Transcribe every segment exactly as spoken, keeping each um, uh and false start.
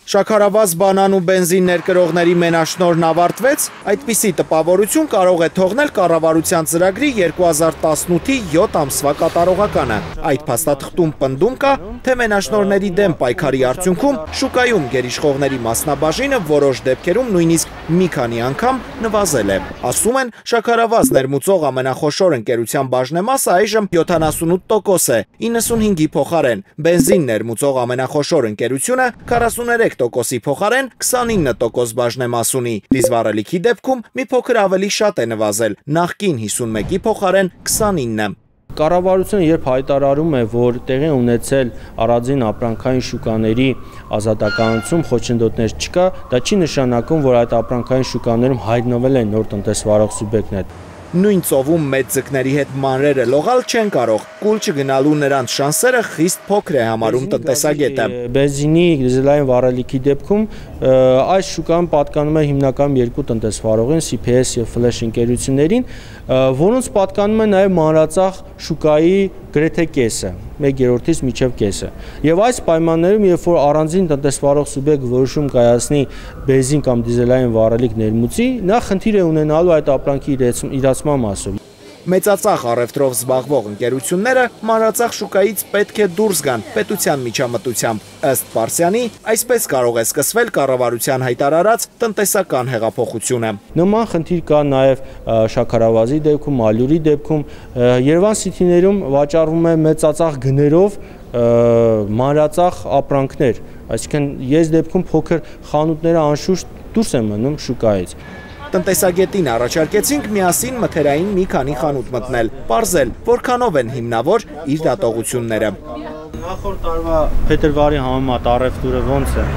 Շաքարավազ բանան ու բենզին ներկրողների մենաշնորհն ավարտվեց, այդպիսի տպավորություն կարող է թողնել կառավարության ծրագրի երկու հազար տասնութի յոթ ամսվա կատարողականը։ Այդ փաստաթղթում պնդում կա, թե մենաշնորհների դեմ պայքարի արդյունքում շուկայում գերիշխողների մասնաբաժինը որոշ դեպքերում նույնիսկ մի քանի անգամ նվազել է։ Ասում են, շաքարավազ ներմուծող ամենախոշոր ընկերության բաժնեմասը այժմ յոթանասունութ տոկոս է, իննսունհինգի փոխարեն, բենզին ներմուծող ամենախոշոր ընկերությունը քառասուներեք տոկոսի փոխարեն քսանինը տոկոս բաժնեմաս ունի, դիզվառելիքի դեպքում մի փոքր ավելի շատ է նվազել, նախկին հիսունմեկի փոխարեն քսանինը։ Կառավարությունը երբ հայտարարում է, որ տեղի ունեցել առանձին ապրանքային շուկաների ազատականություն, խոչընդոտներ չկա, դա չի նշանակում, որ այդ ապրանքային շուկաներում հայտնվել են նոր տնտեսվարող սուբյեկտներ։ Նույն ծովում մեծ ձկների հետ մանրերը լողալ չեն կարող, կուլ չգնալու նրանց շանսերը խիստ փոքր է համարում տնտեսագետը։ Բենզինի, դիզելային վառելիքի դեպքում այս շուկան պատկանում է հիմնականում երկու տնտեսվարողին, սի փի էս եւ Ֆլեշ ընկերություններին, որոնց պատկանում է նաև մանրածախ շուկայի գրեթե կեսը, մեկ երրորդից մինչև կեսը։ Եվ այս պայմաններում, երբ որ առանձին տնտեսվարող սուբյեկտ որոշում կայացնի բենզին կամ դիզելային վառելիք ներմուծի, նա խնդիր է ունենալու այդ ապրանքի իրացման մասով։ Մեծածախ առևտրով զբաղվող ընկերությունները մանրածախ շուկայից պետք է դուրս գան պետության միջամտությամբ։ Ըստ Պարսյանի, այսպես կարող է սկսվել կառավարության հայտարարած տնտեսական հեղափոխությունը։ Նման խնդիր կա նաև շաքարավազի դեպքում, ալյուրի դեպքում, Երևան Սիթիներում վաճառվում է մեծածախ գներով մանրածախ ապրանքներ, այսինքն ես դեպքում փոքր խանութները անշուշտ դուրս են մնում շուկայից։ Տնտեսագետին առաջարկեցինք միասին մթերային մի քանի խանութ մտնել, պարզել, որքանով են հիմնավոր իր դատողությունները։ Նախորդ տարվա փետրվարի համեմատ առևտուրը ոնց է։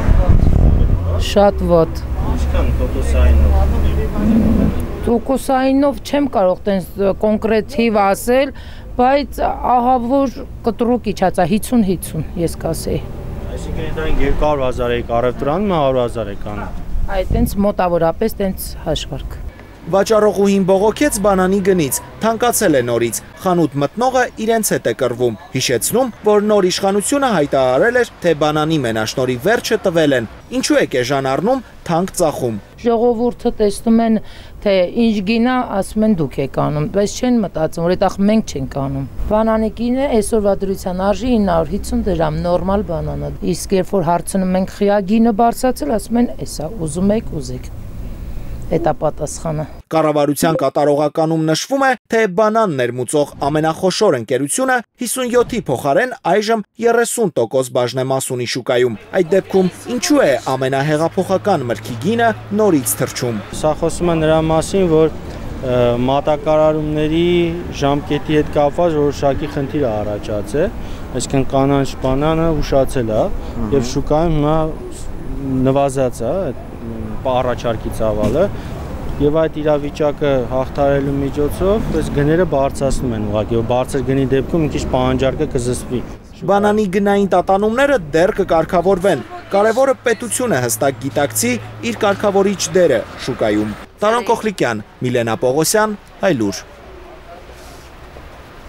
Շատ վատ։ Ինչքան տոկոսայինով։ Տոկոսայինով չեմ կարող տենց կոնկրետիվ ասել, բայց ահա որ կտրուկ իջած է հիսուն հիսուն, ես կասեի։ Այսինքն դրանք երկու հազար եք առևտրանում, հարյուր հազար եք անում։ Այդ տենց մոտավորապես տենց հաշվարկ։ Վաճառողուհին բողոքեց բանանի գնից, թանկացել է նորից, խանութ մտնողը իրենց հետ է կռվում, հիշեցնում, որ նոր իշխանությունը հայտարարել էր, թե բանանի մենաշնորհի վերջը տվել են, ինչու եք էժան առնում, թանկ ծախում։ Ժողովուրդը տեսնում են, թե ինչ գինա, ասում են դուք եք անում, բայց չեն մտածում, որ այդտեղ մենք չենք անում։ Բանանի գինը այսօրվա դրության արժի ինը հարյուր հիսուն դրամ, նորմալ բանանը։ Իսկ երբ որ հարցնում ենք խիա գինը բարձրացել, ասում են, էսա ուզում եք, ուզեք։ Էտա պատասխանը։ Կառավարության կատարողականում նշվում է, թե բանան ներմուծող ամենախոշոր ընկերությունը հիսունյոթի փոխարեն այժմ երեսուն տոկոս բաժնեմաս ունի շուկայում։ Այդ դեպքում ինչու է ամենահեղափոխական մրգի գինը նորից թռչում։ Սա խոսում է նրա մասին, որ մատակարարումների ժամկետի հետ կապված որոշակի խնդիր է առաջացել, այսինքն կանաչ բանանը ուշացել է եւ շուկայում հիմա նվազած է առաջարկի ծավալը եւ այդ իրավիճակը հաղթահարելու միջոցով այս գները բարձրացնում են ուղղակի, բարձր գնի դեպքում մի քիչ պահանջարկը կզսպի։ Բանանի գնային տատանումները դեռ կկարգավորվեն։ Կարևորը պետությունը հստակ գիտակցի իր կարգավորիչ դերը շուկայում։ Տարոն Կոխլիկյան, Միլենա Պողոսյան, Հայլուր։